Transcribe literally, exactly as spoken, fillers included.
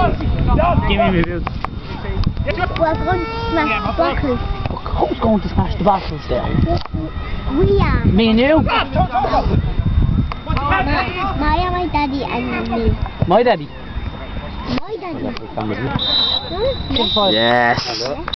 Give me my boots. We're going to smash bottles. Who's going to smash the bottles there? We are. Me and you? My, Maya, my daddy, and me. My daddy? My daddy. Yes.